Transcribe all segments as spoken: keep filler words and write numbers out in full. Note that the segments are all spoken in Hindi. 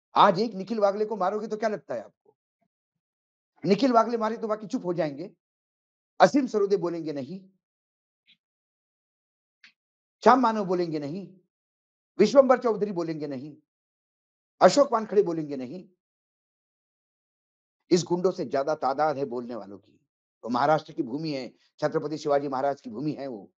आज एक निखिल वागले को मारोगे तो क्या लगता है आपको? निखिल वागले मारे तो बाकी चुप हो जाएँगे। असीम सरोदे बोलेंगे नहीं। श्याम मानव बोलेंगे नहीं। विश्वंभर चौधरी बोलेंगे नहीं। अशोक वानखेड़े बोलेंगे नहीं। इस गुंडों से ज़्यादा तादाद है बोलने वालों की। तो महाराष्ट्र की भूमि है, छत्रपति शिवाजी महाराज की भूमि है वो।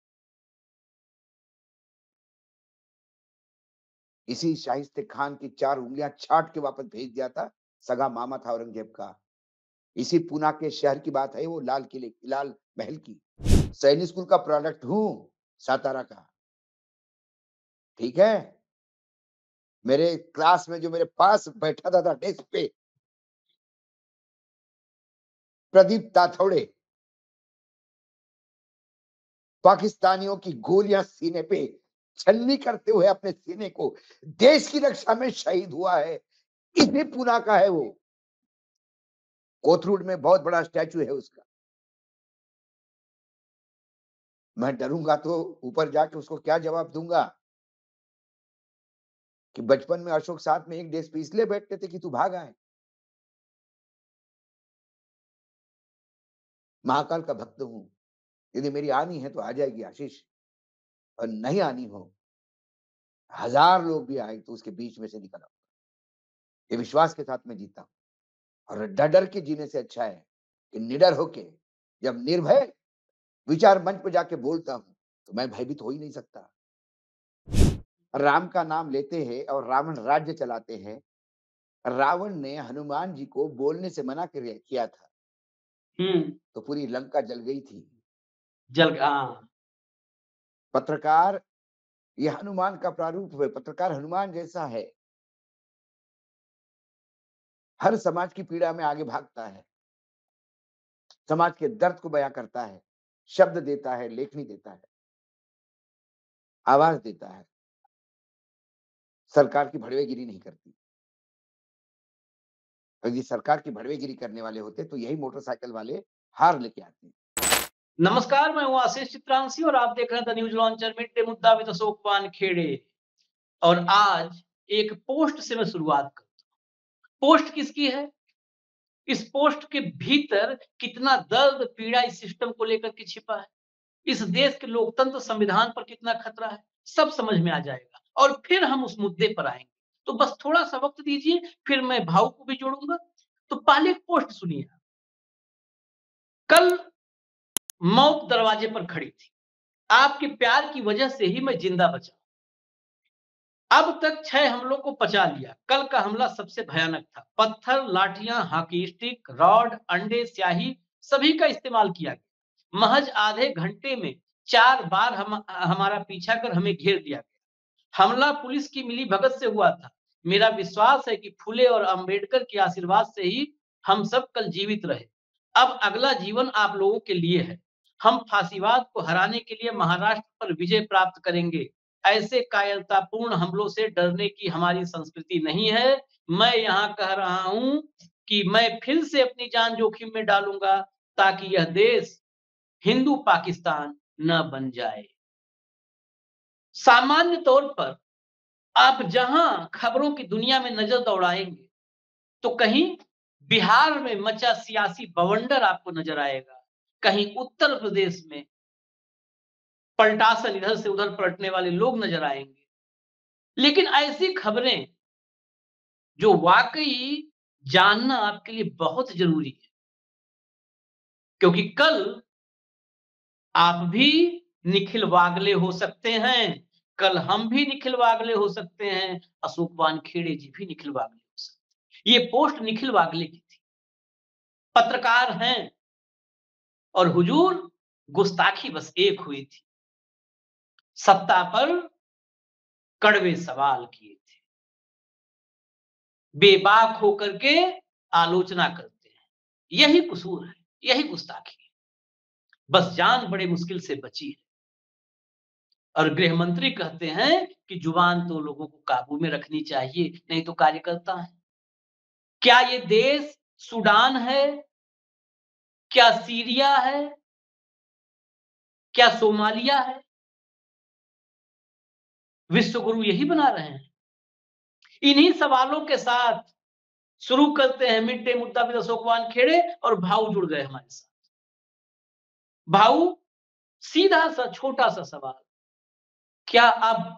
इसी शाहिस्ते खान की चार उँगलियाँ छाँट के वापस भेज दिया था, सगा मामा था औरंगज़ेब का। इसी पूना के शहर की बात है वो लाल किले की, लाल महल की। सैनिक स्कूल का प्रोडक्ट हूँ, सातारा का। ठीक है? मेरे क्लास में जो मेरे पास बैठा था, था डेस्क पे प्रदीप ताथौड़े। पाकिस्तानियों की गोलियां सीने पे छलनी करते हुए अपने सीने को देश की रक्षा में शहीद हुआ है। इसी पूना का है वो। कोथरूड में बहुत बड़ा स्टैचू है उसका। मैं डरूंगा तो ऊपर जाके उसको क्या जवाब दूंगा कि बचपन में अशोक साथ में एक डेस्क पे इसलिए बैठते थे कि तू भाग आए। महाकाल का भक्त हूं। यदि मेरी आनी है तो आ जाएगी आशीष, और नहीं आनी हो, हजार लोग भी आए तो उसके बीच में से निकल आऊं। ये विश्वास के साथ मैं जीता हूं। और डर डर के जीने से अच्छा है कि निडर होके जब निर्भय विचार मंच पे जाके बोलता हूं तो मैं भयभीत हो ही नहीं सकता। राम का नाम लेते हैं और रावण राज्य चलाते हैं। रावण ने हनुमान जी को बोलने से मना कर किया था, हम्म। तो पूरी लंका जल गई थी। जल हाँ। पत्रकार ये हनुमान का प्रारूप है। पत्रकार हनुमान जैसा है। हर समाज की पीड़ा में आगे भागता है। समाज के दर्द को बयां करता है। शब्द देता है, लेखनी देता है, आवाज देता है। सरकार की भड़वेगिरी नहीं करती। यदि सरकार की भड़वेगिरी करने वाले होते तो यही मोटरसाइकिल वाले हार लेके आते। नमस्कार, मैं हूँ आशीष चित्रांशी और आप देख रहे हैं the news launcher mid day मुद्दा विद अशोक वानखेड़े। और आज एक पोस्ट से मैं शुरुआत करता हूँ। पोस्ट किसकी है? इस पोस्ट के भीतर कितना दर्द, पीड़ा इस सिस्टम को लेकर के छिपा है। इस देश के लोकतंत्र संविधान पर कितना खतरा है, सब समझ में आ जाएगा और फिर हम उस मुद्दे पर आएंगे। तो बस थोड़ा-सा वक्त दीजिए, फिर मैं भाव को भी जोड़ूंगा। तो पहले एक पोस्ट सुनिए। कल मौत दरवाजे पर खड़ी थी। आपके प्यार की वजह से ही मैं जिंदा बचा। अब तक छह हमलों को पचा लिया। कल का हमला सबसे भयानक था। पत्थर, लाठियां, हॉकी स्टिक, रॉड, अंडे, स्याही सभी का इस्तेमाल किया गया। महज आधे घंटे में चार बार हम हमारा पीछा कर हमें घेर दिया गया। हमला पुलिस की मिली भगत से हुआ था। मेरा विश्वास है कि फुले और अंबेडकर के आशीर्वाद से ही हम सब कल जीवित रहे। अब अगला जीवन आप लोगों के लिए है। हम फांसीवाद को हराने के लिए महाराष्ट्र पर विजय प्राप्त करेंगे। ऐसे कायरतापूर्ण हमलों से डरने की हमारी संस्कृति नहीं है। मैं यहाँ कह रहा हूँ कि मैं फिर से अपनी जान जोखिम में डालूंगा ताकि यह देश हिंदू पाकिस्तान न बन जाए। सामान्य तौर पर आप जहां खबरों की दुनिया में नजर दौड़ाएंगे तो कहीं बिहार में मचा सियासी बवंडर आपको नजर आएगा, कहीं उत्तर प्रदेश में पलटासन इधर से उधर पलटने वाले लोग नजर आएंगे। लेकिन ऐसी खबरें जो वाकई जानना आपके लिए बहुत जरूरी है, क्योंकि कल आप भी निखिल वागले हो सकते हैं, कल हम भी निखिल वागले हो सकते हैं, अशोक वानखेड़े जी भी निखिल वागले हो सकते हैं। ये पोस्ट निखिल वागले की थी। पत्रकार हैं और हुजूर गुस्ताखी बस एक हुई थी। सत्ता पर कड़वे सवाल किए थे। बेबाक होकर के आलोचना करते हैं। यही कसूर है, यही गुस्ताखी है। बस जान बड़े मुश्किल से बची है। और गृह मंत्री कहते हैं कि जुबान तो लोगों को काबू में रखनी चाहिए, नहीं तो कार्यकर्ता है। क्या ये देश सूडान है? क्या सीरिया है? क्या सोमालिया है? विश्व गुरु यही बना रहे हैं। इन्हीं सवालों के साथ शुरू करते हैं मिड डे मुद्दा विद अशोक वानखेड़े और भाऊ जुड़ गए हमारे साथ। भाऊ, सीधा-सा छोटा-सा सवाल, क्या अब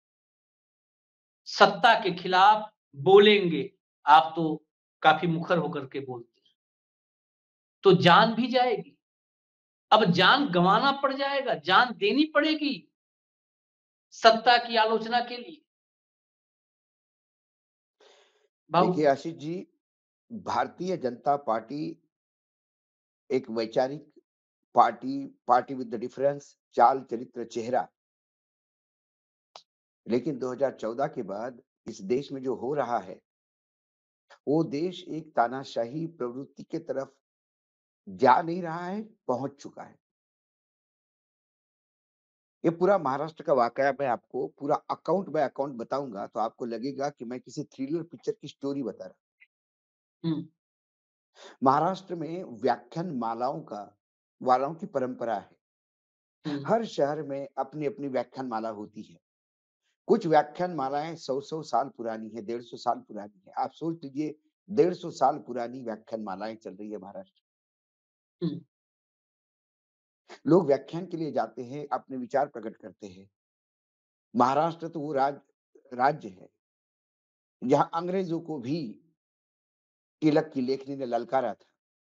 सत्ता के खिलाफ बोलेंगे? आप तो काफ़ी मुखर होकर के बोलते हैं। तो जान भी जाएगी। अब जान गँवाना पड़ जाएगा, जान देनी पड़ेगी सत्ता की आलोचना के लिए। भाऊ देखिए आशीष जी, भारतीय जनता पार्टी एक वैचारिक party, party with the difference, चाल, चरित्र, चेहरा। लेकिन दो हज़ार चौदह के बाद इस देश में जो हो रहा है, वो देश एक तानाशाही प्रवृत्ति के तरफ जा नहीं रहा है, पहुँच चुका है। ये पूरा महाराष्ट्र का वाकया मैं आपको पूरा अकाउंट बाय अकाउंट बताऊँगा, तो आपको लगेगा कि मैं किसी थ्रिलर पिक्चर की स्टोरी बता रहा हुँ, हूँ। महाराष्ट्र में व्याख्यान मालाओं का वालाओं की परंपरा है। हुँ, हर शहर में अपनी-अपनी व्याख्यान माला होती है। कुछ व्याख्यान मालाएँ सौ सौ साल पुरानी है, डेढ़ सौ साल पुरानी है। आप सोच लीजिए डेढ़ सौ साल पुरानी व्याख्यान मालाएँ चल रही है महाराष्ट्र हुँ, में। लोग व्याख्यान के लिए जाते हैं, अपने विचार प्रकट करते हैं। महाराष्ट्र तो वो राज राज्य है, जहाँ अंग्रेज़ों को भी तिलक की लेखनी ने ललकारा था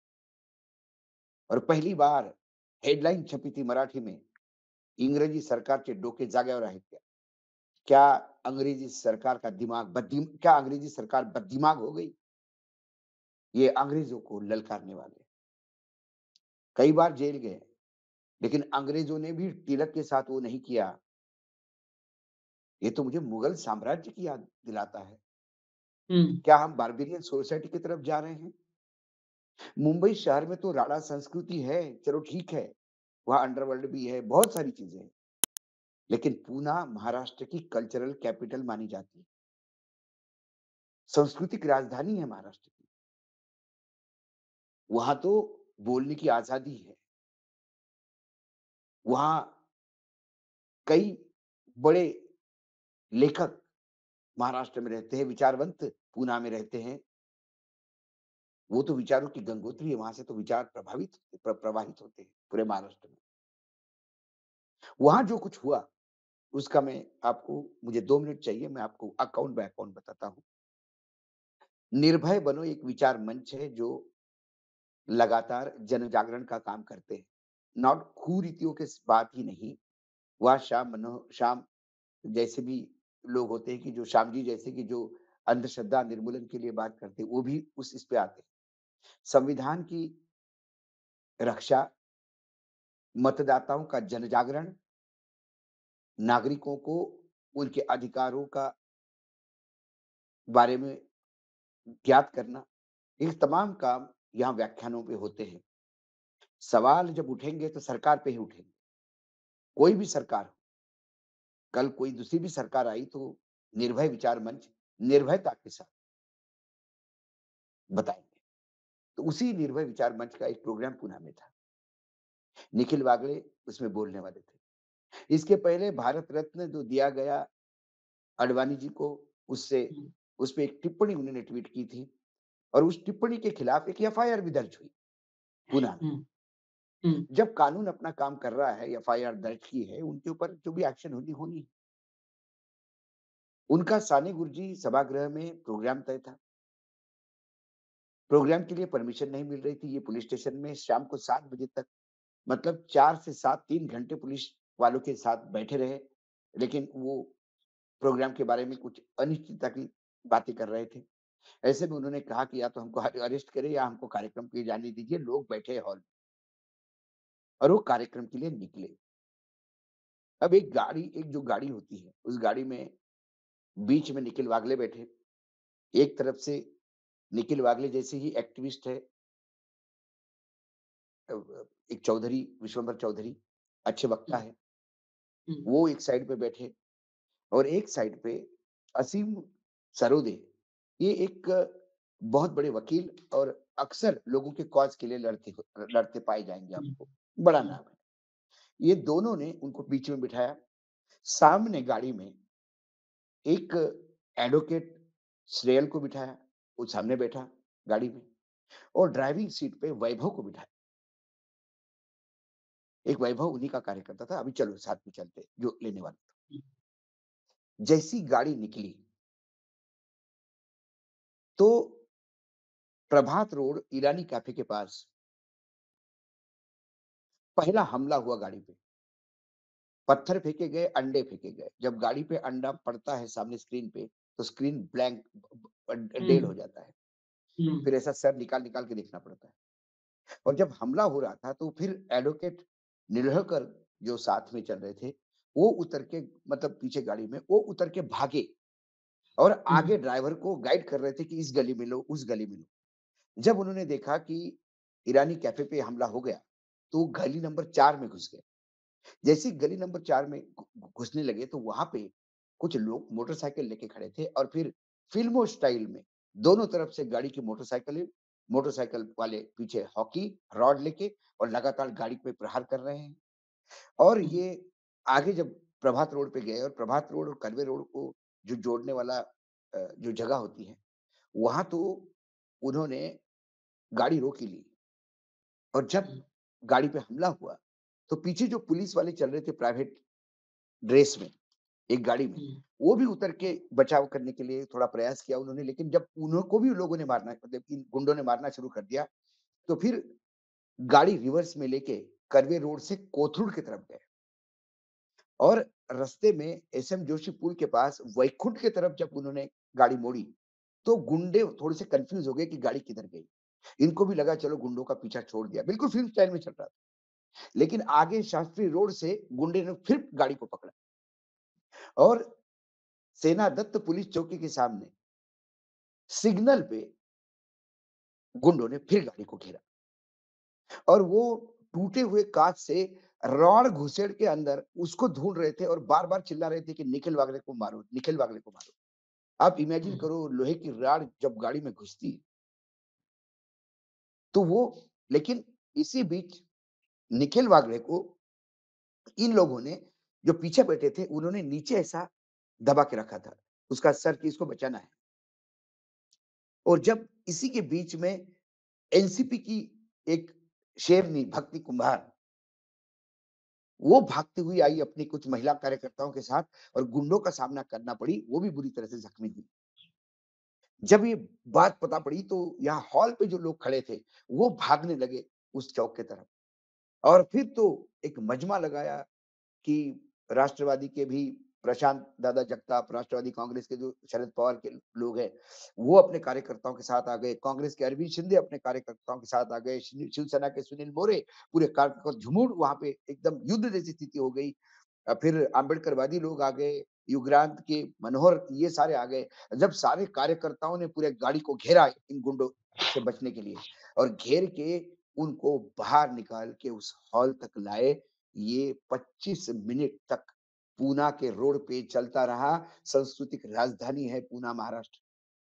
और पहली बार हेडलाइन छपी थी मराठी में, इंग्रजी सरकारचे डोके जागेवर आहे क्या? क्या अंग्रेजी सरकार का दिमाग बद्दिम क्या अंग्रेजी सरकार बद्दिमाग हो गई? ये अंग्रेज़ों को ललकारने वाले। कई बार जेल गए, लेकिन अंग्रेज़ों ने भी तिलक के साथ वो नहीं किया। ये तो मुझे मुगल साम्राज्य की याद दिलाता है। हुँ, क्या हम बारबेरियन सोसाइटी की तरफ जा रहे हैं? मुंबई शहर में तो राणा संस्कृति है, चलो ठीक है, वहाँ अंडरवर्ल्ड भी है, बहुत सारी चीज़ें हैं। लेकिन पूना महाराष्ट्र की कल्चरल कैपिटल मानी जाती है। सांस्कृतिक राजधानी है महाराष्ट्र की। वहाँ तो बोलने की आज़ादी है। वहाँ कई बड़े लेखक महाराष्ट्र में रहते हैं, विचारवंत पूना में रहते हैं। वो तो विचारों की गंगोत्री है, वहाँ से तो विचार प्रभावित प्र प्रवाहित होते हैं पूरे महाराष्ट्र में। वहाँ जो कुछ हुआ, उसका मैं आपको मुझे दो मिनट चाहिए, मैं आपको अकाउंट बाय अकाउंट बताता हूँ। निर्भय बनो एक विचार मंच है जो लगातार जनजागरण का काम करते हैं। नॉट कुरीतियों के स बात ही नहीं, वहाँ श्याम मनो श्याम जैसे भी लोग होते हैं कि जो श्याम जी जैसे कि जो अंधश्रद्धा निर्मूलन के लिए बात करते हैं, वो भी उस इस पे आते हैं। संविधान की रक्षा, मतदाताओं का जनजागरण, नागरिकों को उनके अधिकारों का बारे में ज्ञात करना, ये तमाम काम यहाँ व्याख्यानों पे होते हैं। सवाल जब उठेंगे तो सरकार पे ही उठेंगे, कोई भी सरकार हो। कल कोई दूसरी भी सरकार आई तो निर्भय विचार मंच निर्भयता के साथ बताएँगे। तो उसी निर्भय विचार मंच का एक प्रोग्राम पूना में था। निखिल वागले उसमें बोलने वाले थे। इसके पहले भारत रत्न जो दिया गया अडवाणी जी को, उससे हुँ, उसपे एक टिप्पणी उन्होंने ट्वीट की थी और उस टिप्पणी के खिलाफ एक एफआईआर भी दर्ज हुई पूना में। हुँ, हुँ, जब कानून अपना काम कर रहा है, एफआईआर दर्ज की है, उनके ऊपर जो भी एक्शन होनी होनी है। उनका साने गुरुजी सभागृह में प्रोग्राम तय था। प्रोग्राम के लिए परमिशन नहीं मिल रही थी। ये पुलिस स्टेशन में शाम को सात बजे तक मतलब चार से सात तीन घंटे पुलिस वालों के साथ बैठे रहे। लेकिन वो प्रोग्राम के बारे में कुछ अनिश्चितता की बातें कर रहे थे। ऐसे में उन्होंने कहा कि या तो हमको अ, अरेस्ट करें या हमको कार्यक्रम के लिए जाने दीजिए। लोग बैठे हैं हॉल में और वो कार्यक्रम के लिए निकले। अब एक गाड़ी एक जो गाड़ी होती है, उस गाड़ी में बीच में निखिल वागले बैठे। एक तरफ से निखिल वागले जैसे ही एक्टिविस्ट है अ अ, एक चौधरी, विश्वंभर चौधरी, अच्छे वक्ता हुँ, हैं। हुँ, वो एक साइड पे बैठे और एक साइड पे असीम सरोदे, ये एक बहुत बड़े वकील और अक्सर लोगों के कॉज़ के लिए लड़ते हो लड़ते पाए जाएँगे हुँ, आपको, बड़ा हुँ, नाम है। ये दोनों ने उनको बीच में बिठाया, सामने गाड़ी में एक एडवोकेट श्रेयल को बिठाया, वो सामने बैठा गाड़ी में और ड्राइविंग सीट पे वैभव को बिठाया। एक वैभव उन्हीं का कार्यकर्ता था, अभी चलो साथ में चलते हैं, जो लेने वाला था। हुँ, जैसी गाड़ी निकली, तो प्रभात रोड ईरानी कैफे के पास पहला हमला हुआ गाड़ी पे। पत्थर फेंके गए, अंडे फेंके गए। जब गाड़ी पे अंडा पड़ता है सामने स्क्रीन पे, तो स्क्रीन ब्लैंक अ, डेड हो हुँ, जाता है। हुँ, फिर ऐसा सर निकाल-निकाल के देखना पड़ता है। और जब हमला हो रहा था, तो फिर एडवोकेट निलहकर जो साथ में चल रहे थे, वो उतर के मतलब पीछे गाड़ी में, वो उतर के भागे और हुँ, आगे ड्राइवर को गाइड कर रहे थे कि इस गली में लो, उस गली में लो। जब उन्होंने देखा कि ईरानी कैफे पे हमला हो गया, तो वो गली नंबर चार में घुस गए। जैसे ही गली नंबर चार में घु घु घुसने लगे तो वहाँ पे कुछ लोग मोटरसाइकिल लेके खड़े थे और फिर फ़िल्मों स्टाइल में दोनों तरफ से गाड़ी की मोटरसाइकिलें, मोटरसाइकिल वाले पीछे हॉकी रॉड लेके और लगातार गाड़ी पे प्रहार कर रहे हैं। और हुँ, ये आगे जब प्रभात रोड पे गए और प्रभात रोड और कर्वे रोड को जो जोड़ने वाला अ, जो जगह होती है, वहाँ तो उन्होंने गाड़ी रोक ही ली। और जब हुँ, गाड़ी पे हमला हुआ, तो पीछे जो पुलिस वाले चल रहे थे प्राइवेट ड्रेस में, एक गाड़ी में, हुँ, वो भी उतर के बचाव करने के लिए थोड़ा प्रयास किया उन्होंने, लेकिन जब उन्हों को भी लोगों ने मारना मतलब इन गुंडों ने मारना शुरू कर दिया, तो फिर गाड़ी रिवर्स में लेके कर्वे रोड से कोथरूड की तरफ गए और रास्ते में एसएम जोशी पुल के पास वैकुंठ की तरफ जब उन्होंने गाड़ी मोड़ी, तो गुंडे थोड़े से कन्फ्यूज़ हो गए कि गाड़ी किधर गई। इनको भी लगा चलो गुंडों का पीछा छोड़ दिया, बिल्कुल फ़िल्म स्टाइल में चल रहा था। लेकिन आगे शास्त्री रोड से गुंडे ने फिर गाड़ी को पकड़ा और सेना दत्त पुलिस चौकी के सामने सिग्नल पे गुंडों ने फिर गाड़ी को घेरा और वो टूटे हुए काँच से रॉड घुसेड़ के अंदर उसको ढूँढ रहे थे और बार-बार चिल्ला रहे थे कि निखिल वागले को मारो, निखिल वागले को मारो। आप इमेजिन हुँ, करो लोहे की रॉड जब गाड़ी में घुसती है, तो वो लेकिन इसी बीच निखिल वागले को इन लोगों ने जो पीछे बैठे थे, उन्होंने नीचे ऐसा दबा के रखा था। उसका सर कि इसको बचाना है और जब इसी के बीच में एनसीपी की एक शेरनी भक्ति कुम्हार, वो भागती हुई आई अपनी कुछ महिला कार्यकर्ताओं के साथ और गुंडों का सामना करना पड़ी, वो भी बुरी तरह से ज़ख्मी हुई। जब ये बात पता पड़ी तो यहाँ हॉल पे जो लोग खड़े थे, वो भागने लगे उस चौक की तरफ और फिर तो एक मजमा लगाया कि राष्ट्रवादी के भी प्रशांत दादा जगताप, राष्ट्रवादी कांग्रेस के जो शरद पवार के लोग हैं, वो अपने कार्यकर्ताओं के साथ आ गए। कांग्रेस के अरविंद शिंदे अपने कार्यकर्ताओं के साथ आ गए। शिव शिवसेना के सुनील मोरे, पूरे कार्यकर्ता झुमूर वहाँ पे एकदम युद्ध जैसी स्थिति हो गई। अ, फिर अम्बेडकरवादी लोग आ गए, युगराज के मनोहर ये सारे आ गए। जब सारे कार्यकर्ताओं ने पूरे गाड़ी को घेरा इन गुंडों से बचने के लिए और घेर के उनको बाहर निकाल के उस हॉल तक लाए। ये पच्चीस मिनट तक पूना के रोड पे चलता रहा। सांस्कृतिक राजधानी है पूना महाराष्ट्र।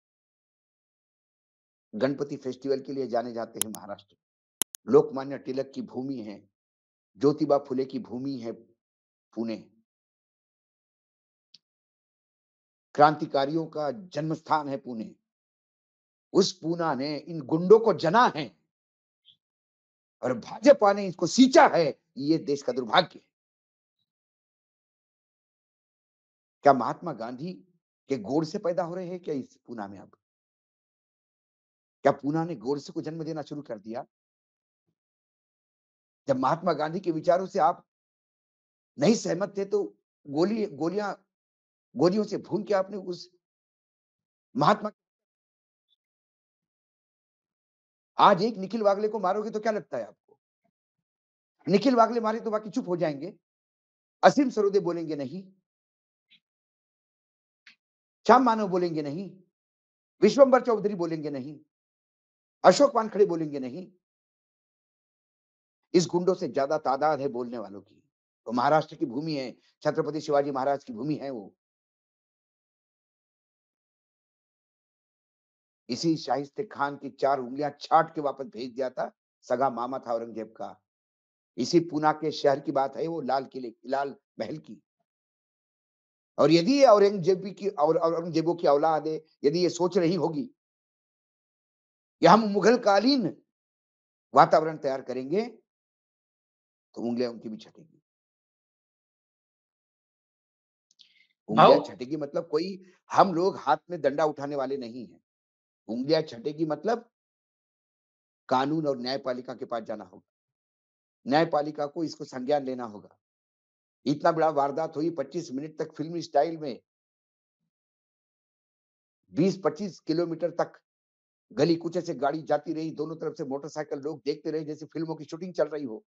गणपति फेस्टिवल के लिए जाने जाते हैं महाराष्ट्र। लोकमान्य तिलक की भूमि है, ज्योतिबा फुले की भूमि है पुणे। क्रांतिकारियों का जन्म स्थान है पुणे। उस पूना ने इन गुंडों को जना है और भाजपा ने इसको सींचा है, ये देश का दुर्भाग्य है। क्या महात्मा गांधी के गोद से पैदा हो रहे हैं क्या इस पूना में अब? क्या पूना ने गोडसे को जन्म देना शुरू कर दिया? जब महात्मा गांधी के विचारों से आप नहीं सहमत थे तो गोली गोलियां गोलियों से भून के आपने उस महात्मा आज एक निखिल वागले को मारोगे तो क्या लगता है आपको? निखिल वागले मारे तो बाकी चुप हो जाएंगे। असीम सरोदे बोलेंगे नहीं, श्याम मानव बोलेंगे नहीं, विश्वंभर चौधरी बोलेंगे नहीं, अशोक वानखड़े बोलेंगे नहीं। इस गुंडों से ज्यादा तादाद है बोलने वालों की। तो महाराष्ट्र की भूमि है, छत्रपति शिवाजी महाराज की भूमि है वो। इसी शाहिस्ते खान की चार उंगलियां छाट के वापस भेज दिया था, सगा मामा था औरंगजेब का। इसी पूना के शहर की बात है वो लाल किले लाल महल की। और यदि ये औरंगजेबी की और औरंगजेबों की औलाद है, यदि ये सोच रही होगी कि हम मुगलकालीन वातावरण तैयार करेंगे, तो उँगलियाँ उनकी भी छटेंगी। भाऊ उँगलियाँ छटेगी मतलब कोई हम लोग हाथ में डंडा उठाने वाले नहीं हैं। उँगलियाँ छटेगी मतलब कानून और न्यायपालिका के पास जाना होगा। न्यायपालिका को इसको संज्ञान लेना होगा। इतना बड़ा वारदात हुई पच्चीस मिनट तक फ़िल्मी स्टाइल में बीस पच्चीस किलोमीटर तक गली-कूचे से गाड़ी जाती रही, दोनों तरफ से मोटरसाइकिल लोग देखते रहे जैसे फ़िल्मों की शूटिंग चल रही हो।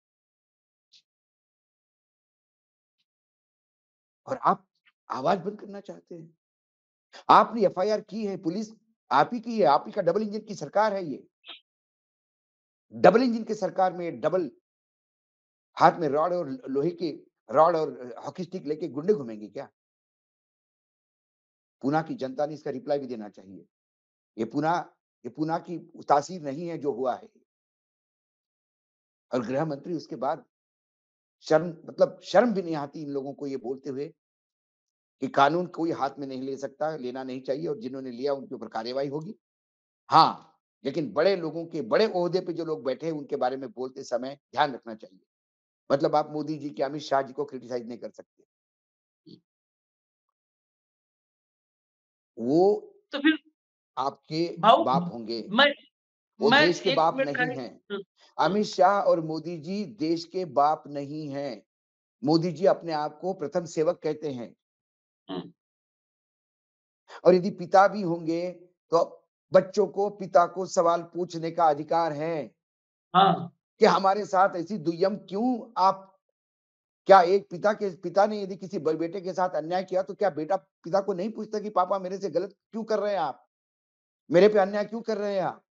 और आप आवाज़ बंद करना चाहते हैं। आपने एफ आई आर की है, पुलिस आप ही की है, आप ही का डबल इंजन की सरकार है ये। डबल इंजन की सरकार में डबल हाथ में रॉड और लोहे की रॉड और हॉकी स्टिक लेके गुंडे घूमेंगे क्या? पूना की जनता ने इसका रिप्लाई भी देना चाहिए। ये पूना ये पूना की तासीर नहीं है जो हुआ है। और गृह मंत्री उसके बाद शर्म मतलब शर्म भी नहीं आती इन लोगों को ये बोलते हुए कि कानून कोई हाथ में नहीं ले सकता, लेना नहीं चाहिए और जिन्होंने लिया उनके ऊपर कार्रवाई होगी। हाँ, लेकिन बड़े लोगों के बड़े ओहदे पे जो लोग बैठे हैं उनके बारे में बोलते समय ध्यान रखना चाहिए। मतलब आप मोदी जी के, अमित शाह जी को क्रिटिसाइज़ नहीं कर सकते। वो तो फिर आपके भाऊ बाप होंगे, मैं वो मैं देश के एक बाप मिनट का नहीं हैं। हुँ, हुँ, अमित शाह और मोदी जी देश के बाप नहीं हैं। मोदी जी अपने आप को प्रथम सेवक कहते हैं हुँ, और यदि पिता भी होंगे, तो बच्चों को पिता को सवाल पूछने का अधिकार है हाँ, कि हमारे साथ ऐसी दुय्यम क्यों आप क्या एक पिता के पिता ने यदि किसी ब बेटे के साथ अन्याय किया, तो क्या बेटा पिता को नहीं पूछता कि पापा मेरे से गलत क्यों कर रहे हैं आप? मेरे पे अन्याय क्यों कर रहे हैं आप?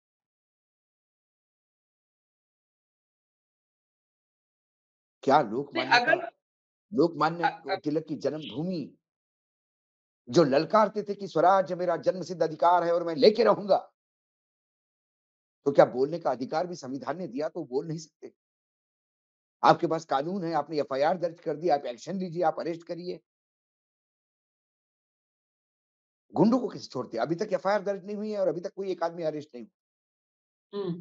क्या नहीं लोकमान्य का अगर लोकमान्य अ अ, तिलक की जन्मभूमि जो ललकारते थे कि स्वराज मेरा जन्मसिद्ध अधिकार है और मैं लेके रहूँगा, तो क्या बोलने का अधिकार भी संविधान ने दिया तो बोल नहीं सकते? आपके पास कानून है, आपने एफ आई आर दर्ज कर दी, आप एक्शन लीजिए, आप अरेस्ट करिए। गुंडों को कैसे छोड़ते हैं? अभी तक एफ आई आर दर्ज नहीं हुई है और अभी तक कोई एक आदमी अरेस्ट नहीं हुँ,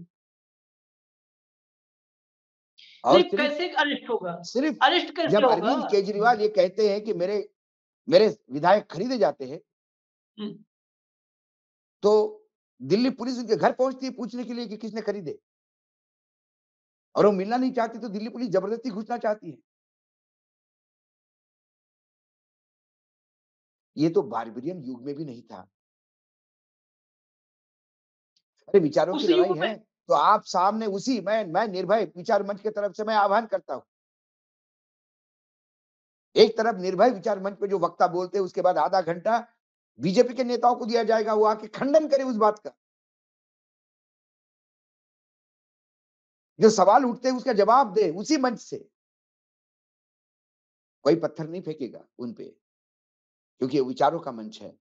हुआ। और नहीं सिर्फ कैसे अरेस्ट होगा? सिर्फ अरेस्ट कैसे जब होगा? अरविंद केजरीवाल ये कहते हैं कि मेरे मेरे विधायक खरीदे जाते हैं, हुँ, तो दिल्ली पुलिस उनके घर पहुँचती है पूछने के लिए कि किसने खरीदे और वो मिलना नहीं चाहती तो दिल्ली पुलिस जबरदस्ती घुसना चाहती है। ये तो बारबेरियन युग में भी नहीं था। अरे विचारों की उस लड़ाई युग है, में तो आप सामने उसी मैं मैं निर्भय विचार मंच की तरफ से मैं आह्वान करता हूँ। एक तरफ निर्भय विचार मंच पे जो वक्ता बोलते हैं, उसके बाद आधा घंटा बी जे पी के नेताओं को दिया जाएगा, वो आके खंडन करे उस बात का। जो सवाल उठते हैं उसका जवाब दे उसी मंच से। कोई पत्थर नहीं फेंकेगा उन पे, क्योंकि ये विचारों का मंच है।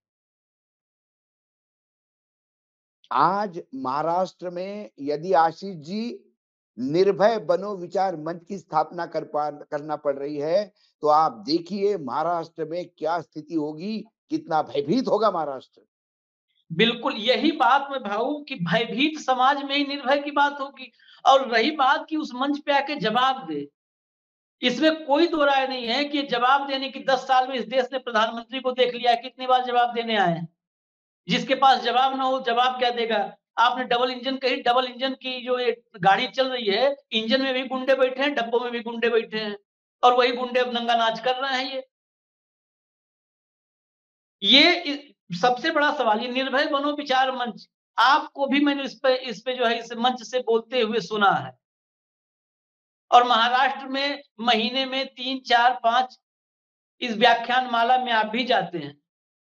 आज महाराष्ट्र में यदि आशीष जी निर्भय बनो विचार मंच की स्थापना कर पा करना पड़ रही है, तो आप देखिए महाराष्ट्र में क्या स्थिति होगी, कितना भयभीत होगा महाराष्ट्र। बिल्कुल यही बात मैं भाऊ कि भयभीत समाज में ही निर्भय की बात होगी और रही बात कि उस मंच पे आके जवाब दे। इसमें कोई दो राय नहीं है कि जवाब देने की दस साल में इस देश ने प्रधानमंत्री को देख लिया है, कितनी बार जवाब देने आए हैं। जिसके पास जवाब ना हो, जवाब क्या देगा? आपने डबल इंजन कही, डबल इंजन की जो ये गाड़ी चल रही है, इंजन में भी गुंडे बैठे हैं, डब्बों में भी गुंडे बैठे हैं और वही गुंडे अब नंगा नाच कर रहे हैं ये। ये इ सबसे बड़ा सवाल ये निर्भय बनो विचार मंच, आपको भी मैंने इस पे इस पे जो है इस मंच से बोलते हुए सुना है और महाराष्ट्र में महीने में तीन, चार, पाँच इस व्याख्यान माला में आप भी जाते हैं।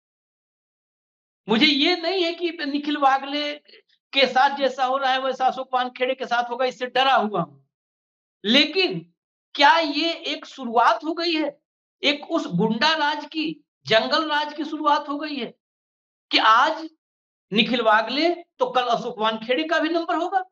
मुझे ये नहीं है कि निखिल वागले के साथ जैसा हो रहा है वैसा अशोक वानखेड़े के साथ होगा, इससे डरा हुआ हूँ। लेकिन क्या ये एक शुरुआत हो गई है? एक उस गुंडा राज की, जंगल राज की शुरुआत हो गई है कि आज निखिल वागले तो कल अशोक वानखेड़े का भी नंबर होगा।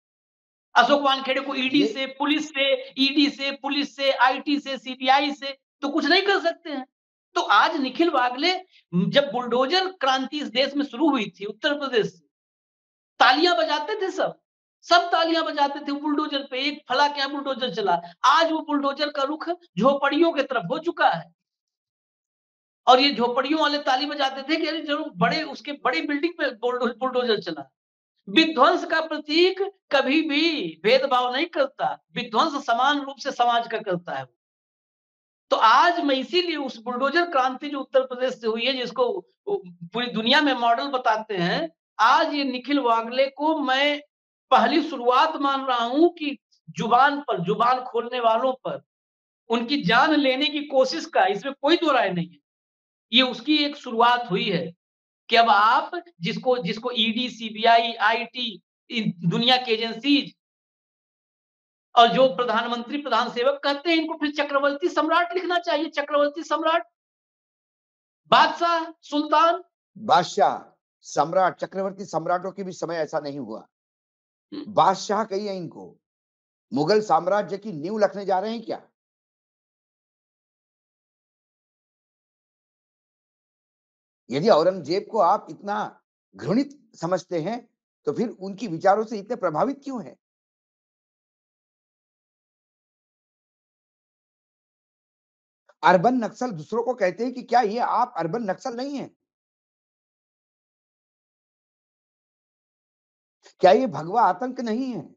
अशोक वानखेड़े को ईडी ये से, पुलिस से, ईडी से, पुलिस से, आईटी से, सीबीआई से तो कुछ नहीं कर सकते हैं। तो आज निखिल वागले जब बुलडोज़र क्रांति इस देश में शुरू हुई थी उत्तर प्रदेश से, तालियाँ बजाते थे सब। सब तालियाँ बजाते थे बुलडोज़र पे, एक फला क्या बुलडोज़र चला। आज वो बुलडोज़र का रुख झोपड़ियों की तरफ हो चुका है। और ये झोपड़ियों वाले ताली बजाते थे कि अरे ज़रूर बड़े उसके बड़ी बिल्डिंग पे बुलडो बुलडोज़र चला। विध्वंस का प्रतीक कभी भी भेदभाव नहीं करता। विध्वंस समान रूप से समाज का करता है। तो आज मैं इसीलिए उस बुलडोज़र क्रांति जो उत्तर प्रदेश से हुई है जिसको उ पूरी दुनिया में मॉडल बताते हैं, आज ये निखिल वागले को मैं पहली शुरुआत मान रहा हूँ कि जुबान पर जुबान खोलने वालों पर उनकी जान लेने की कोशिश का इसमें कोई दो राय नहीं है। ये उसकी एक शुरुआत हुई है कि अब आप जिसको जिसको ईडी, सीबीआई, आईटी इन दुनिया की एजेंसीज़ और जो प्रधानमंत्री, प्रधान सेवक कहते हैं इनको फिर चक्रवर्ती सम्राट लिखना चाहिए, चक्रवर्ती सम्राट। बादशाह, सुल्तान। बादशाह, सम्राट, चक्रवर्ती सम्राटों के भी समय ऐसा नहीं हुआ। हुँ, बादशाह कहिए इनको। मुगल साम्राज्य की नींव रखने जा रहे हैं क्या? यदि औरंगज़ेब को आप इतना घृणित समझते हैं, तो फिर उनकी विचारों से इतने प्रभावित क्यों हैं? अर्बन नक्सल दूसरों को कहते हैं कि क्या ये आप अर्बन नक्सल नहीं हैं? क्या ये भगवा आतंक नहीं है?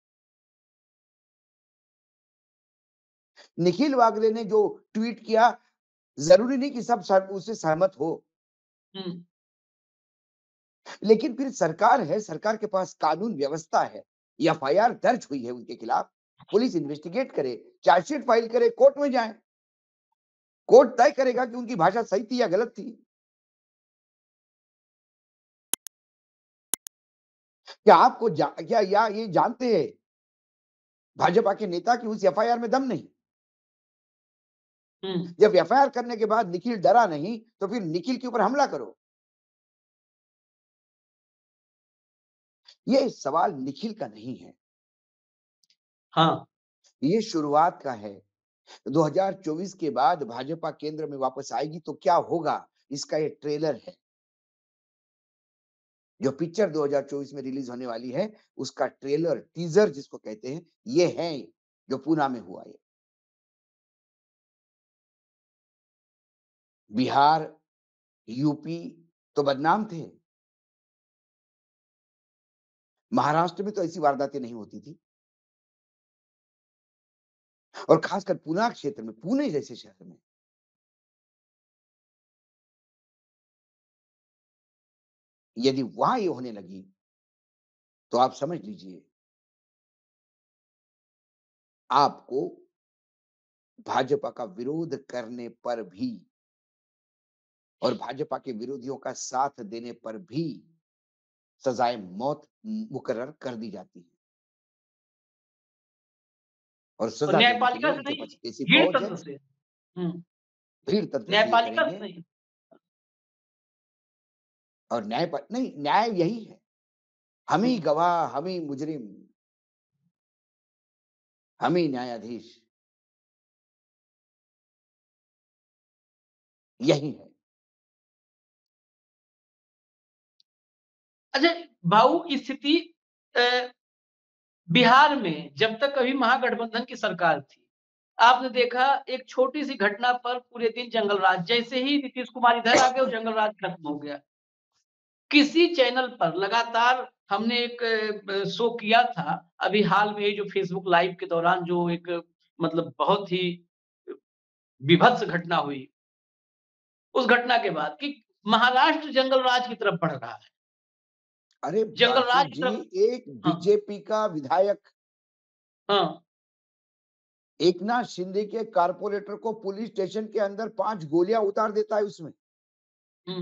निखिल वागले ने जो ट्वीट किया, ज़रूरी नहीं कि सब सह उससे सहमत हो। हुँ, लेकिन फिर सरकार है, सरकार के पास कानून व्यवस्था है। एफआईआर दर्ज हुई है उनके खिलाफ, पुलिस इन्वेस्टिगेट करे, चार्जशीट फाइल करे, कोर्ट में जाएँ। कोर्ट तय करेगा कि उनकी भाषा सही थी या गलत थी। क्या आपको जा क्या या ये जानते हैं भाजपा के नेता कि उस एफआईआर में दम नहीं? हुँ, जब एफआईआर करने के बाद निखिल डरा नहीं, तो फिर निखिल के ऊपर हमला करो। ये सवाल निखिल का नहीं है, हाँ, ये शुरुआत का है। दो हज़ार चौबीस के बाद भाजपा केंद्र में वापस आएगी तो क्या होगा, इसका ये ट्रेलर है। जो पिक्चर दो हज़ार चौबीस में रिलीज होने वाली है, उसका ट्रेलर, टीज़र जिसको कहते हैं, ये है जो पूना में हुआ ये। बिहार, यूपी तो बदनाम थे। महाराष्ट्र में तो ऐसी वारदातें नहीं होती थी और खासकर पूना क्षेत्र में, पुणे जैसे शहर में। यदि वहाँ ये होने लगी, तो आप समझ लीजिए आपको भाजपा का विरोध करने पर भी और भाजपा के विरोधियों का साथ देने पर भी सजाए मौत मुकर्रर कर दी जाती है और और सजा देने के लिए न्यायपालिका से उनके नहीं, पास ऐसी भीड़ फौज है, तंत्र से। हुँ, भीड़ तंत्र से ये न्यायपालिका से करेंगे नहीं। और न्याय पर नहीं, न्याय यही है। हम हुँ, ही गवाह, हम ही मुजरिम, हम ही न्यायाधीश, यही है। अच्छा भाऊ स्थिति अ, बिहार में जब तक अभी महागठबंधन की सरकार थी, आपने देखा एक छोटी-सी घटना पर पूरे दिन जंगल राज, जैसे ही नीतीश कुमार इधर आ गए, वो जंगल राज खत्म हो गया। किसी चैनल पर लगातार हमने एक अ, शो किया था, अभी हाल में ही जो फेसबुक लाइव के दौरान जो एक मतलब बहुत ही बीभत्स घटना हुई, उस घटना के बाद कि महाराष्ट्र जंगल राज की तरफ बढ़ रहा है। अरे जंगल बासु राज की जी, तरफ। एक हाँ, बीजेपी का विधायक हाँ, एकनाथ शिंदे के कारपोरेटर को पुलिस स्टेशन के अंदर पाँच गोलियां उतार देता है उसमें। हुँ,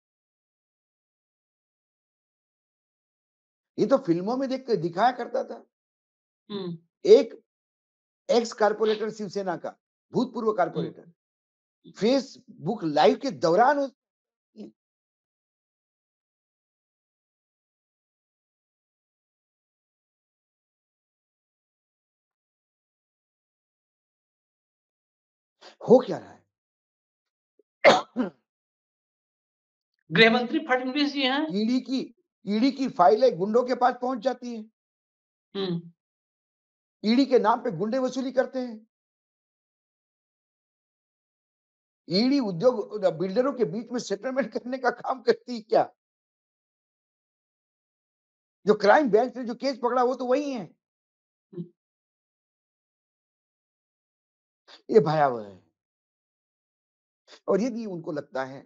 ये तो फ़िल्मों में देख के दिखाया करता था। हुँ, एक एक्स कारपोरेटर शिवसेना का, भूतपूर्व हुँ। कारपोरेटर, फेसबुक लाइव के दौरान उस हो क्या रहा है? गृह मंत्री फडणवीस जी हैं। ईडी की ईडी की फाइलें गुंडों के पास पहुंच जाती हैं। हुँ। ईडी के नाम पे गुंडे वसूली करते हैं। ईडी उद्योग बिल्डरों के बीच में सेटलमेंट करने का काम करती है क्या? जो क्राइम ब्रांच ने जो केस पकड़ा वो तो वही है। हुँ। ये भयावह है। और यदि उनको लगता है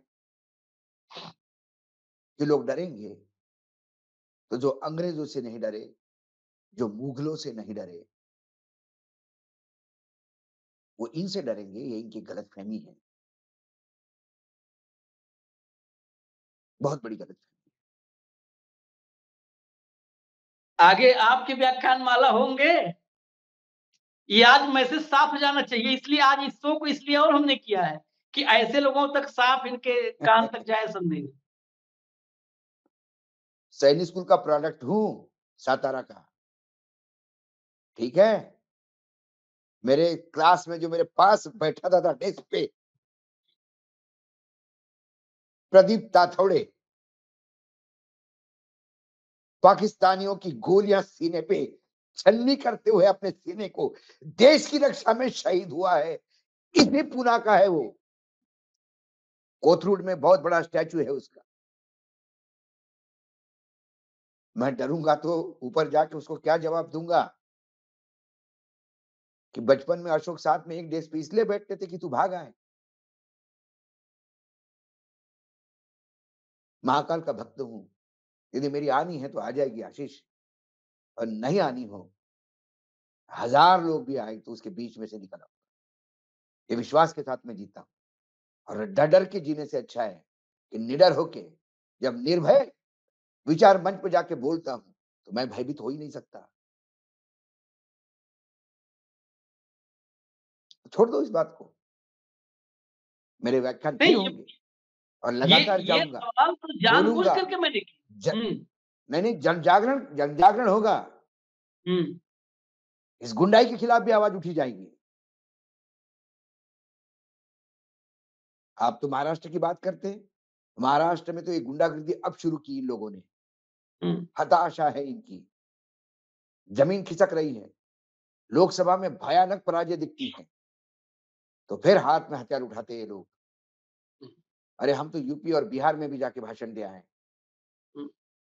कि लोग डरेंगे, तो जो अंग्रेजों से नहीं डरे, जो मुगलों से नहीं डरे, वो इनसे डरेंगे, ये इनकी गलतफहमी है। बहुत बड़ी गलतफहमी। आगे आपके व्याख्यान माला होंगे? ये आज मैसेज साफ जाना चाहिए, इसलिए आज इस शो को इसलिए और हमने किया है कि ऐसे लोगों तक साफ इनके कान तक जाए संदेश। सैनिक स्कूल का प्रोडक्ट हूँ, सातारा का। ठीक है? मेरे क्लास में जो मेरे पास बैठा था, था डेस्क पे प्रदीप ताथौड़े पाकिस्तानियों की गोलियां सीने पे छलनी करते हुए अपने सीने को देश की रक्षा में शहीद हुआ है। इतनी पुना का है वो। कोथरूड में बहुत बड़ा स्टैचू है उसका। मैं डरूंगा तो ऊपर जाके उसको क्या जवाब दूंगा कि बचपन में अशोक साथ में एक डेस्क पे इसलिए बैठते थे कि तू भागा है। महाकाल का भक्त हूं। यदि मेरी आनी है तो आ जाएगी आशीष, और नहीं आनी हो, हजार लोग भी आए तो उसके बीच में से निकल आऊंगा। ये विश्वास के साथ मैं जीता हूं। और डर डर के जीने से अच्छा है कि निडर होके जब निर्भय विचार मंच पर जाके बोलता हूं तो मैं भयभीत हो ही नहीं सकता। छोड़ दो इस बात को। मेरे व्याख्यान फिर नहीं, ये होंगे और ये लगातार ये जाऊंगा, सवाल तो जानबूझ बोलूंगा। करके मैंने ज... किया। हुँ, नहीं नहीं, जन जागरण जन जागरण होगा। हुँ। इस गुंडाई के खिलाफ भी आवाज उठी जाएगी। आप तो महाराष्ट्र की बात करते हैं। महाराष्ट्र में तो ये गुंडागर्दी अब शुरू की इन लोगों ने। हुँ। हताशा है इनकी। जमीन खिसक रही है। लोकसभा में भयानक पराजय दिखती है। तो फिर हाथ में हथियार उठाते हैं ये लोग। हुँ, अरे हम तो यूपी और बिहार में भी जाके भाषण दे आए हैं। हुँ।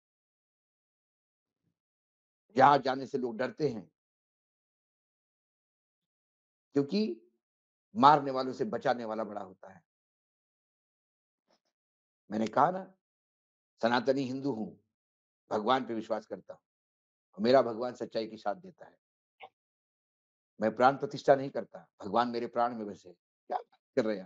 जहां जाने से लोग डरते हैं, क्योंकि मारने वालों से बचाने वाला बड़ा होता है। मैंने कहा ना, सनातनी हिंदू हूं, भगवान पे विश्वास करता हूं, और मेरा भगवान सच्चाई की साथ देता है। मैं प्राण प्रतिष्ठा नहीं करता, भगवान मेरे प्राण में बसे। क्या बात कर रहे हैं आप?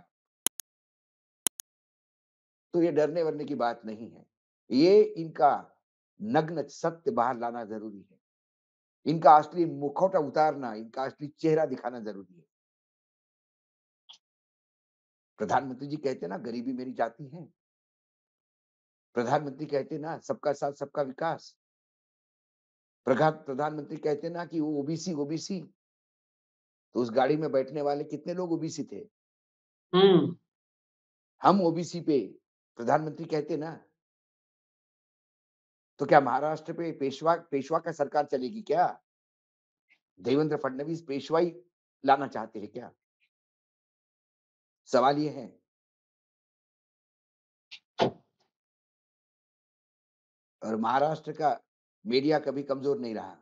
तो ये डरने वरने की बात नहीं है। ये इनका नग्न सत्य बाहर लाना जरूरी है। इनका असली मुखौटा उतारना, इनका असली चेहरा दिखाना जरूरी है। प्रधानमंत्री जी कहते ना, गरीबी मेरी जाति है। प्रधानमंत्री कहते ना, सबका साथ सबका विकास। प्रधा प्रधानमंत्री कहते ना कि वो ओबीसी ओबीसी। तो उस गाड़ी में बैठने वाले कितने लोग ओबीसी थे? हुँ। हम ओबीसी पे प्रधानमंत्री कहते ना। तो क्या महाराष्ट्र पे पेशवा पेशवा का सरकार चलेगी क्या? देवेंद्र फडणवीस पेशवाई लाना चाहते हैं क्या? सवाल ये है। और महाराष्ट्र का मीडिया कभी कमजोर नहीं रहा,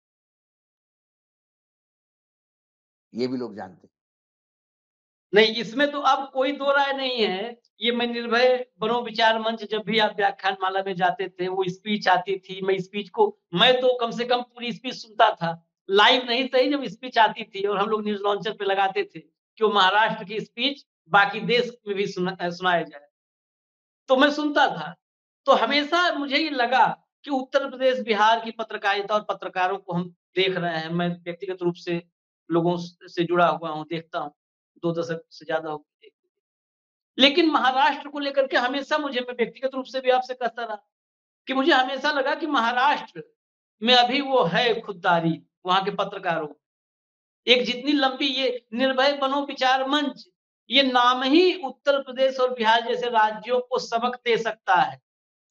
ये भी लोग जानते हैं। नहीं, इसमें तो अब कोई दो राय नहीं है। ये मैं निर्भय बनो विचार मंच जब भी आप व्याख्यान माला में जाते थे, वो स्पीच आती थी, मैं स्पीच को मैं तो कम से कम पूरी स्पीच सुनता था। लाइव नहीं सही, जब स्पीच आती थी और हम लोग न्यूज़ लॉन्चर पे लगाते थे कि वो महाराष्ट्र की स्पीच बाकी देश में भी सुना अ, सुनाया जाए। तो मैं सुनता था। तो हमेशा मुझे ये लगा कि उत्तर प्रदेश, बिहार की पत्रकारिता और पत्रकारों को हम देख रहे हैं। मैं व्यक्तिगत रूप से लोगों स से जुड़ा हुआ हूँ, देखता हूँ। दो दशक से ज़्यादा हो गए। लेकिन महाराष्ट्र को लेकर के हमेशा मुझे मैं व्यक्तिगत रूप से भी आपसे कहता रहा कि मुझे हमेशा लगा कि महाराष्ट्र में अभी वो है खुददारी वहाँ के पत्रकारों। एक जितनी लंबी ये निर्भय बनो विचार मंच ये नाम ही उत्तर प्रदेश और बिहार जैसे राज्यों को सबक दे सकता है,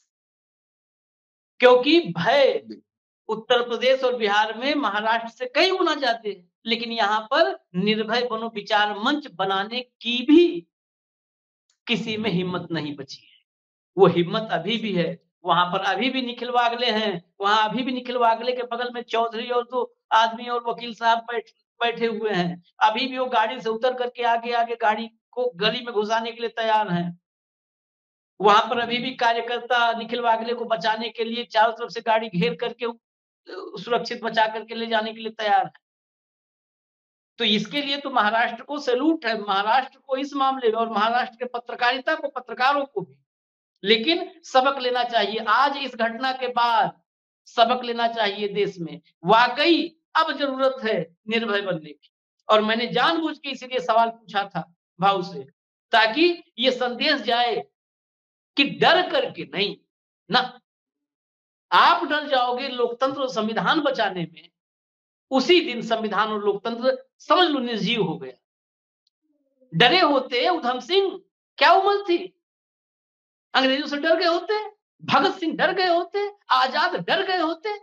क्योंकि भय उत्तर प्रदेश और बिहार में महाराष्ट्र से कई गुना ज्यादा है, लेकिन यहाँ पर निर्भय बनो विचार मंच बनाने की भी किसी में हिम्मत नहीं बची है। वो हिम्मत अभी भी है, वहां पर अभी भी निखिल वागले हैं, वहां अभी भी निखिल वागले के बगल में चौधरी और दो आदमी और वकील साहब बैठ बैठे हुए हैं। अभी भी वो गाड़ी से उतर करके आगे आगे गाड़ी को गली में घुसाने के लिए तैयार हैं। वहां पर अभी भी कार्यकर्ता निखिल वागले को बचाने के लिए चारों तरफ से गाड़ी घेर करके अ, सुरक्षित बचा करके ले जाने के लिए तैयार है। तो इसके लिए तो महाराष्ट्र को सैल्यूट है, महाराष्ट्र को इस मामले में, और महाराष्ट्र के पत्रकारिता को, पत्रकारों को भी। लेकिन सबक लेना चाहिए, आज इस घटना के बाद सबक लेना चाहिए देश में। वाकई अब जरूरत है निर्भय बनने की, और मैंने जानबूझ के इसीलिए सवाल पूछा था भाव से, ताकि ये संदेश जाए कि डर करके नहीं ना, आप डर जाओगे लोकतंत्र और संविधान बचाने में, उसी दिन संविधान और लोकतंत्र समझ लो निर्जीव हो गया। डरे होते उधम सिंह, क्या उम्र थी, अंग्रेजों से डर गए होते, भगत सिंह डर गए होते, आजाद डर गए होते,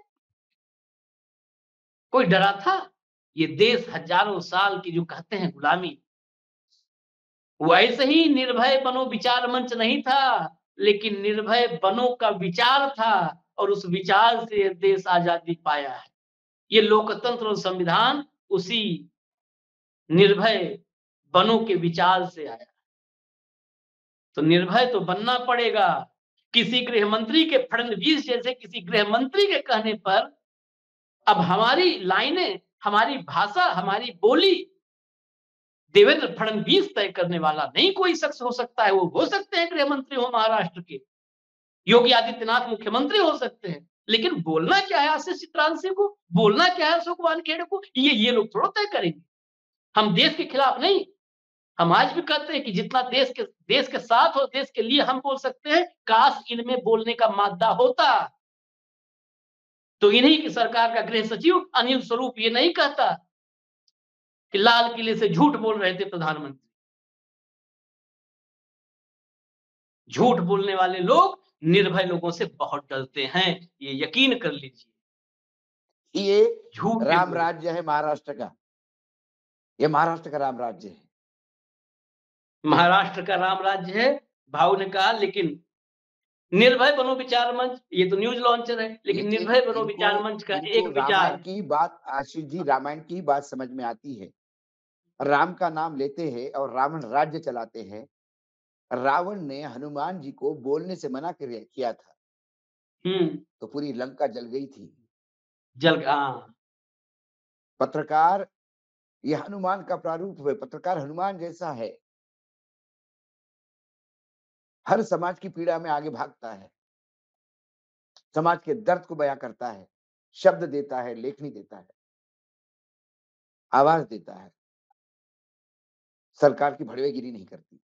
कोई डरा था? ये देश हजारों साल की जो कहते हैं गुलामी, वैसे ही निर्भय बनो विचार मंच नहीं था, लेकिन निर्भय बनो का विचार था, और उस विचार से देश आजादी पाया है। ये लोकतंत्र और संविधान उसी निर्भय बनो के विचार से आया। तो निर्भय तो बनना पड़ेगा। किसी गृह मंत्री के, फडणवीस जैसे किसी गृह मंत्री के कहने पर अब हमारी लाइनें, हमारी भाषा, हमारी बोली देवेंद्र फडणवीस तय करने वाला नहीं कोई शख्स हो सकता है। वो हो सकते हैं गृह मंत्री हो महाराष्ट्र के, योगी आदित्यनाथ मुख्यमंत्री हो सकते हैं, लेकिन बोलना क्या है आशीष चित्रांशी को, बोलना क्या है अशोक वानखेड़े को, ये ये लोग थोड़ा तय करेंगे। हम देश के खिलाफ नहीं, हम आज भी कहते हैं कि जितना देश के देश के साथ और देश के लिए हम बोल सकते हैं, काश इनमें बोलने का मादा होता। तो इन्हीं की सरकार का गृह सचिव अनिल स्वरूप ये नहीं कहता कि लाल किले से झूठ बोल रहे थे प्रधानमंत्री। झूठ बोलने वाले लोग निर्भय लोगों से बहुत डरते हैं, ये यकीन कर लीजिए। ये झूठ राम राज्य है महाराष्ट्र का, ये महाराष्ट्र का राम राज्य है, महाराष्ट्र का राम राज्य है, भाऊ ने कहा। लेकिन निर्भय बनो विचार मंच, ये तो न्यूज लॉन्चर है, लेकिन निर्भय बनो विचार मंच का एक विचार की बात, आशीष जी रामायण की बात समझ में आती है। राम का नाम लेते हैं और रावण राज्य चलाते हैं। रावण ने हनुमान जी को बोलने से मना किया था, हम्म तो पूरी लंका जल गई थी। जल हाँ। पत्रकार ये हनुमान का प्रारूप है, पत्रकार हनुमान जैसा है, हर समाज की पीड़ा में आगे भागता है, समाज के दर्द को बयां करता है, शब्द देता है, लेखनी देता है, आवाज देता है, सरकार की भड़वेगिरी नहीं करती।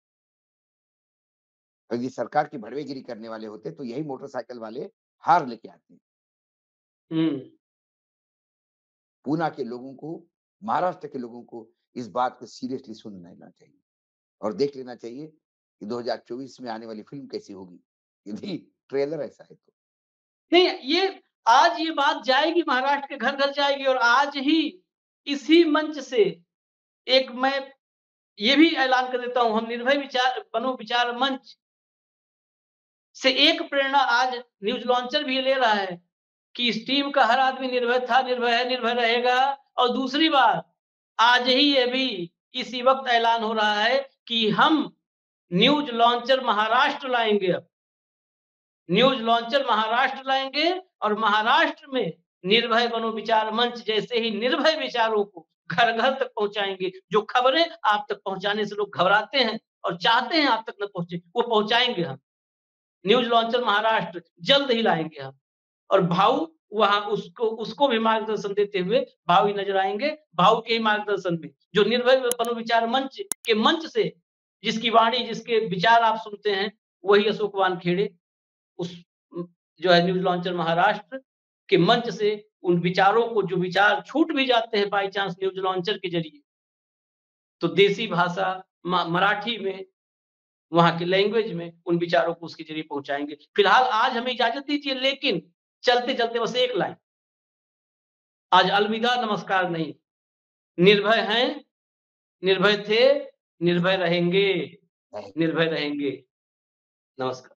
यदि सरकार की भड़वेगिरी करने वाले होते तो यही मोटरसाइकिल वाले हार लेके आते। हम्म पूना के लोगों को, महाराष्ट्र के लोगों को इस बात को सीरियसली सुन लेना चाहिए और देख लेना चाहिए कि दो हज़ार चौबीस में आने वाली फिल्म कैसी होगी, यदि ट्रेलर ऐसा है तो। नहीं, ये आज ये बात जाएगी, महाराष्ट्र के घर घर जाएगी, और आज ही इसी मंच से एक मैं ये भी ऐलान कर देता हूं, हम निर्भय विचार बनो विचार मंच से एक प्रेरणा आज न्यूज लॉन्चर भी ले रहा है कि इस टीम का हर आदमी निर्भय था, निर्भय है, निर्भय रहेगा। और दूसरी बात, आज ही ये भी इसी वक्त ऐलान हो रहा है कि हम न्यूज लॉन्चर महाराष्ट्र लाएंगे। अब न्यूज लॉन्चर महाराष्ट्र लाएंगे और महाराष्ट्र में निर्भय बनो विचार मंच जैसे ही निर्भय विचारों को घर घर तक पहुंचाएंगे। जो खबरें आप तक पहुंचाने से लोग घबराते हैं और चाहते हैं आप तक न पहुंचे, वो पहुंचाएंगे हम। न्यूज लॉन्चर महाराष्ट्र जल्द ही लाएंगे हम, और भाऊ वहां उसको उसको भी मार्गदर्शन देते हुए भाऊ ही नजर आएंगे। भाऊ के ही मार्गदर्शन में जो निर्भय बनो विचार मंच के मंच से जिसकी वाणी, जिसके विचार आप सुनते हैं, वही अशोक वानखेड़े उस जो है न्यूज लॉन्चर महाराष्ट्र के मंच से उन विचारों को, जो विचार छूट भी जाते हैं बाई चांस न्यूज लॉन्चर के जरिए, तो देसी भाषा, मराठी में, वहाँ की लैंग्वेज में उन विचारों को उसके ज़रिए पहुँचाएँगे। फिलहाल आज हमें इजाज़त दीजिए, लेकिन चलते-चलते बस एक लाइन, आज अलविदा नमस्कार नहीं, निर्भय हैं, निर्भय थे, निर्भय रहेंगे, निर्भय रहेंगे। नमस्कार।